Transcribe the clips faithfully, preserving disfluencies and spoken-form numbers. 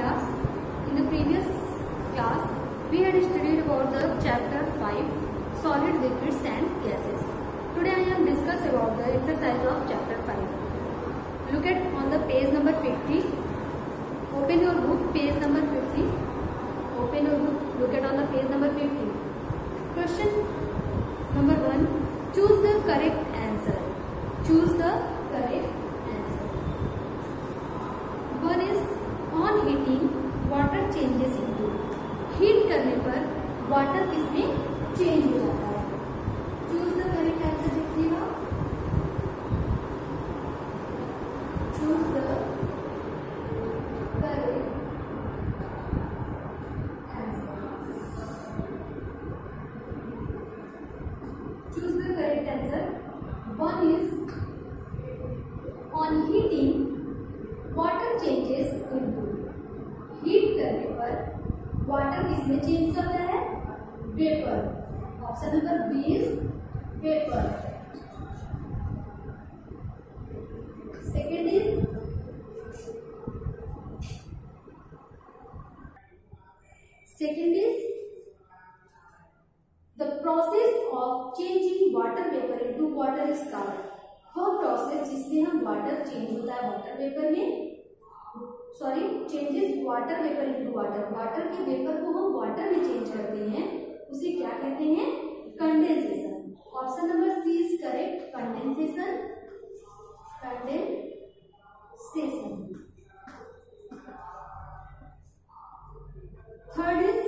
class. In the previous class, we had studied about the chapter five, solid, liquids and gases. Today I am discuss about the exercise of chapter five. Look at on the page number fifty. Open your book, page number fifty. Open your book. Look at on the page number fifty. Question number one. Choose the correct answer. Choose the correct answer. One is on heating, water changes into. Heat करने पर water किसमें change हो जाता है. Choose the correct answer देखिएगा. Choose the correct answer. Choose the correct answer. One is on heating, water changes into. Heat करने पर water किसमें चेंज होता है? Vapour. Option number B is vapour. Second is second is the process of changing water vapour into water is called. वह process जिससे हम water change होता है वाटर वेपर में, sorry changes water vapour into water, water के vapour को हम water में चेंज करते हैं, उसे क्या कहते हैं? Condensation. Option number C is correct. Condensation. Condensation. Third is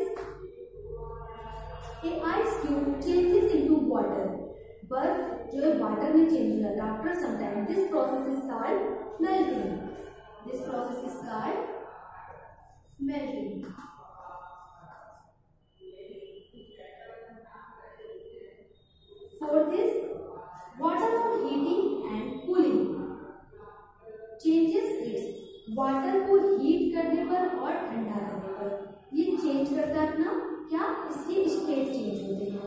a ice cube changes into water. बर्फ जो है वाटर में चेंज हो जाता है after some time. This process is called melting. This process is called melting. Fourth is water on heating and cooling changes its. Water को heat करने पर और ठंडा करने पर ये चेंज करता है अपना क्या? इसके स्टेट चेंज होते हैं.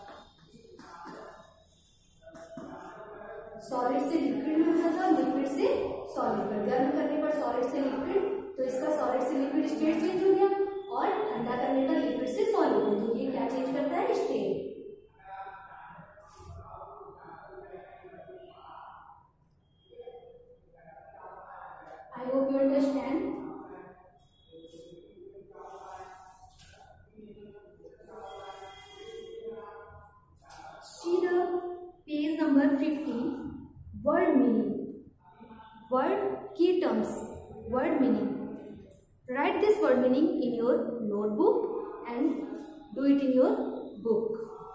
सॉलिड से लिक्विड में हो जाता है, लिक्विड से सॉलिड पर. गर्म करने पर सॉलिड से लिक्विड, तो इसका सॉलिड से लिक्विड स्टेट चेंज हो गया, और ठंडा करने पर लिक्विड से सॉलिड में, तो ये क्या चेंज करता है? State. I hope you understand. See the page number fifty. Word meaning. Word key terms. Word meaning. Write this word meaning in your notebook and do it in your book.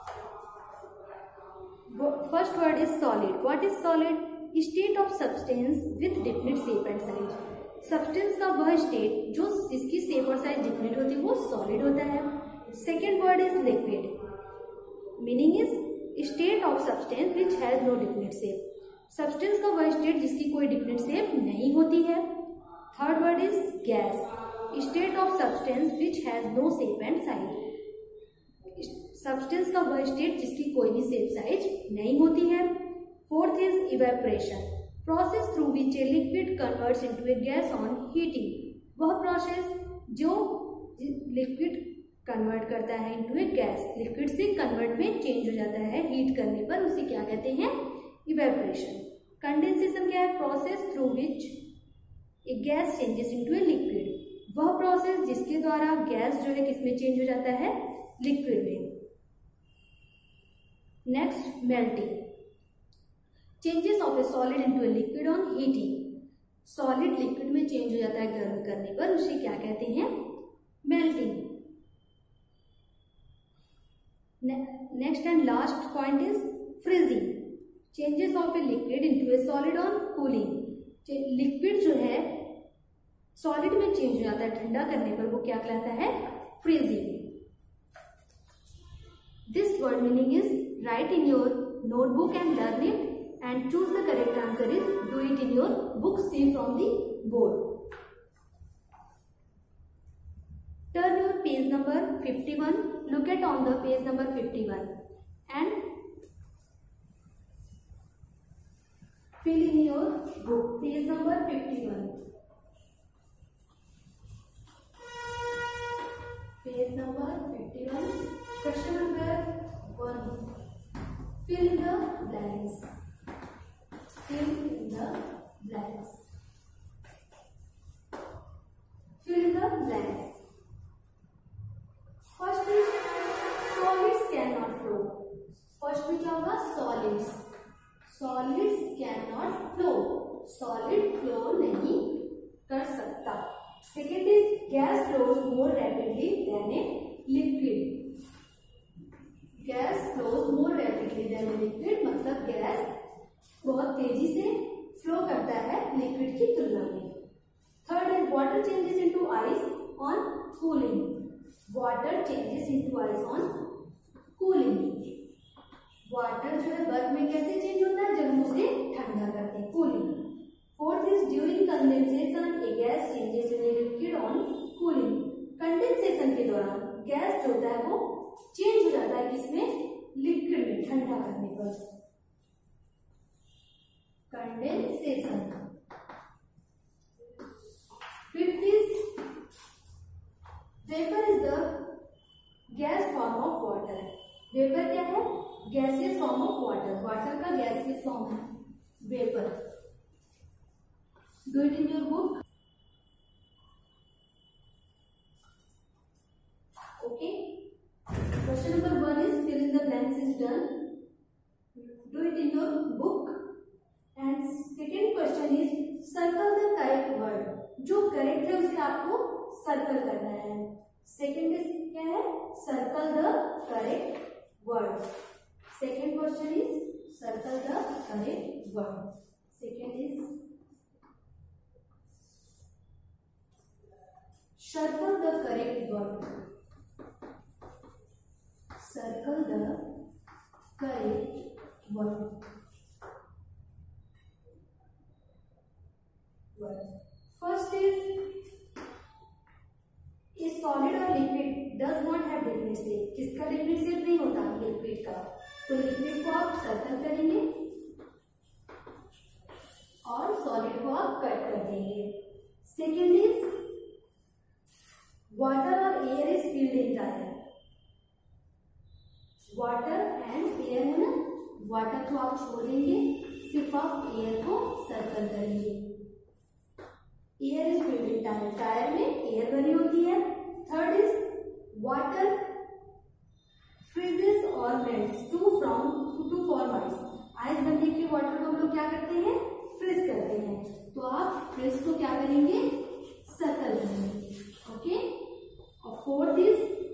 First word is solid. What is solid? State of substance with definite shape and size. Substance का वह state जो जिसकी shape और size definite होती है वो solid होता है. Second word is liquid. Meaning is state of substance which has no definite shape. Substance का वह स्टेट जिसकी कोई डिफिनेट शेप नहीं होती है. Third word is gas. State of substance which has no shape and size. Substance का वह state जिसकी कोई भी शेप साइज नहीं होती है. Fourth is evaporation. Process through which a liquid converts into a gas on heating. वह process जो लिक्विड कन्वर्ट करता है इनटू ए गैस, लिक्विड से कन्वर्ट में चेंज हो जाता है हीट करने पर, उसे क्या कहते हैं? इवेपोरेशन. कंडेंसेशन क्या है? Process through which a gas changes into a liquid. वह प्रोसेस जिसके द्वारा गैस जो है किसमें चेंज हो जाता है? लिक्विड में. Next melting. Changes of a solid into a liquid on heating. Solid liquid में चेंज हो जाता है गर्म करने पर, उसे क्या कहते हैं? Melting. Next and last point is freezing. Changes of a liquid into a solid on cooling. Liquid जो है सॉलिड में चेंज हो जाता है ठंडा करने पर, वो क्या कहलाता है? Freezing. This word meaning is write in your notebook and learn it and choose the correct answer is do it in your book, see from the board. Turn your page number fifty-one. Look at on the page number fifty-one and fill in your book. Page number fifty-one. Than a liquid. Gas flows more rapidly than a liquid, मतलब gas बहुत तेजी से flow करता है liquid की तुलना में। Third is water changes into ice on cooling. Water changes into ice on cooling. Water जो है बर्फ में कैसे चेंज होता है, जब हम उसे ठंडा करते हैं, cooling. Fourth is during condensation a gas changes in a liquid on cooling. Condensation के दौरान गैस जो होता है वो चेंज हो जाता है किसमें, लिक्विड में, ठंडा करने पर। Condensation. Fifth is vapour is the gas form of water. Vapour क्या है, gaseous form of water. Water का गैसियस फॉर्म है vapour. Do it in your book. Okay, question number one is fill in the blanks is done. Do it in your book. And second question is circle the correct word. जो correct है उसे आपको circle करना है। Second is क्या है, circle the correct word. Second question is circle the correct word. Second is circle the correct word. Circle the correct word. Word. First is a solid or liquid does not have definite shape. किसका definite shape नहीं होता, liquid का। तो liquid को आप circle करेंगे और solid को आप कट कर देंगे। सेकेंड इज वाटर और air is filled in tyre. Water and air है ना, वाटर को आप छोड़ेंगे, सिर्फ आप एयर को सर्कल करेंगे। Air is filled in tyre. Tyre में एयर भरी होती है। थर्ड इज वाटर फ्रीजेस और melts to from to form ice. Ice बनने के वाटर को हम लोग क्या करते हैं, फ्रीज करते हैं। तो आप फ्रीज को क्या करेंगे, सर्कल करेंगे। ओके। और fourth is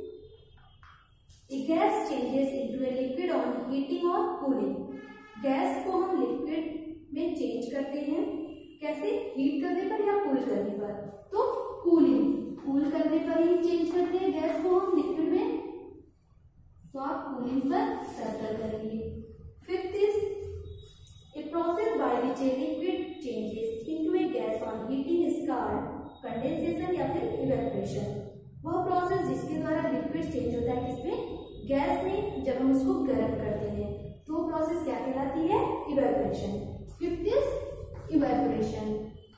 a gas changes into a liquid on heating और कूलिंग। गैस को हम लिक्विड में चेंज करते हैं, कैसे, हीट करने पर या कूल करने पर। तो कूलिंग, कूल करने पर ही चेंज करते हैं गैस को हम लिक्विड में। तो आप कूलिंग पर सर्कल करेंगे। Fifth is a process by which a liquid changes into a gas on heating is called condensation या फिर इवेपोरेशन। वह प्रोसेस जिसके द्वारा लिक्विड चेंज होता है किसमें, गैस में, जब हम उसको गर्म करते हैं। तो प्रोसेस क्या कहलाती है, evaporation. Fifth is evaporation.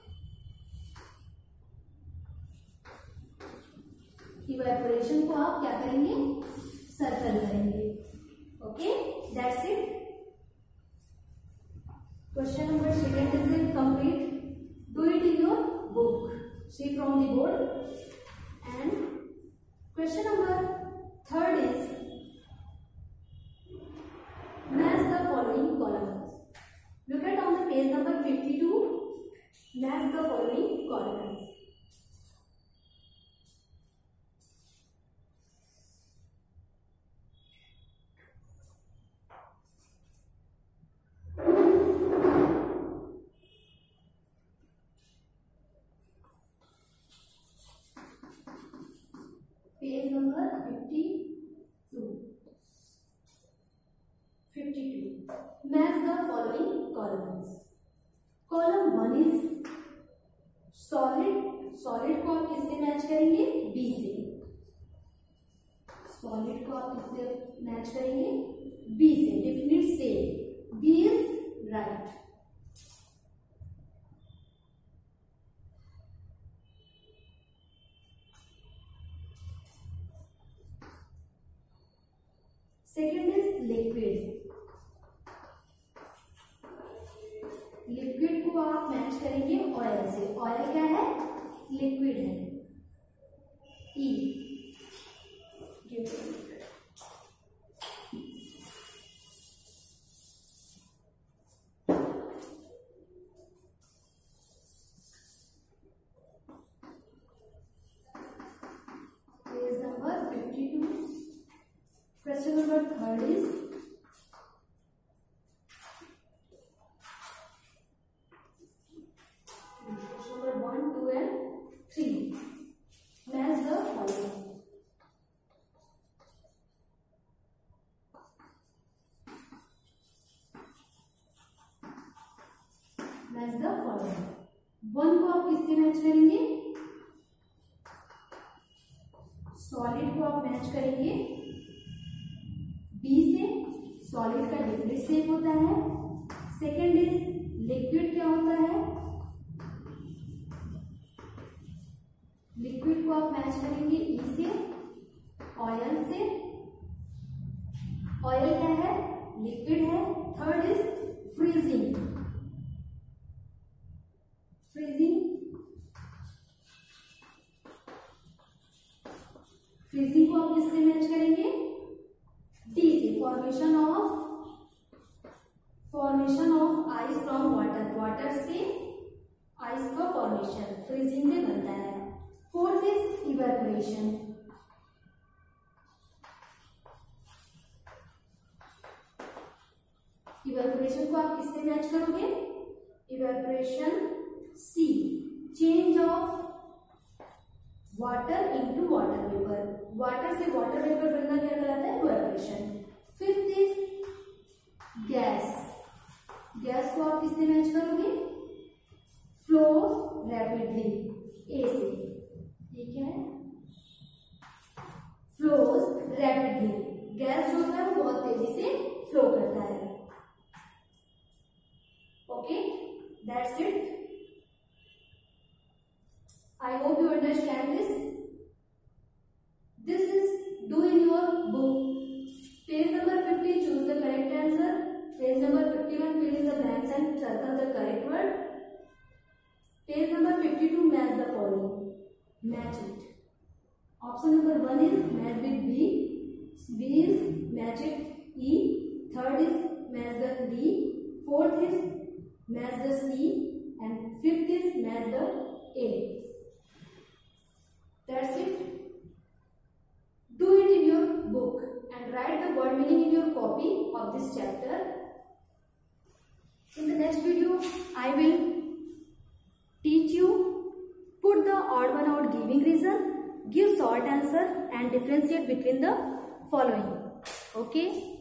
Evaporation को आप क्या करेंगे, सर्कल करेंगे। Okay, that's it. Question number second is complete. Do it in your book, see from the board. And question number third is match the following columns. Look at on the page number fifty-two. Match the following columns. Page number fifty-two. fifty-two. Match the following columns. Column one is solid. Solid को आप किससे match करेंगे, B से। Solid को आप किससे match करेंगे, B से। Definite shape, B is right. Second is liquid. Liquid को आप मैच करेंगे ऑयल से। ऑयल क्या है, लिक्विड है। E page number Third is number one, two, and three. Match the following. Match the following. One को आप किससे मैच करेंगे? सॉलिड को आप मैच करेंगे बी से. सॉलिड का लिक्विड शेप होता है. सेकेंड इज लिक्विड क्या होता है? लिक्विड को आप मैच करेंगे ई से. ऑयल से. ऑयल क्या है? लिक्विड है. Third is freezing. Freezing freezing को आप किससे मैच करेंगे? डी से. Formation of formation of ice from water. Water से आइस का फॉर्मेशन फ्रीजिंग से बनता है. Fourth is evaporation. इवेपोरेशन को आप किससे मैच करोगे? Evaporation C. Change of water into water vapour. Water से वाटर वेपर बनना क्या कहलाता है? Evaporation. Fifth is gas. Gas को आप किससे मैच करोगे? Flow rapidly. ए से. ठीक है, फ्लोज रैपिडली. गैस जो होता है वो बहुत तेजी से फ्लो करता है. Okay, that's it. I hope you understand this. This is do in your book. Page number fifty, choose the correct answer. Page number fifty-one, fill in the blanks and circle the correct word. Page number fifty-two, match the following. Match it. Option number one is match with B. B is match it E. Third is match the D. Fourth is match the C. And fifth is match the A. That's it. Do it in your book and write the word meaning in your copy of this chapter. In the next video, I will teach you put the odd one out giving reason, give short answer and differentiate between the following. Okay.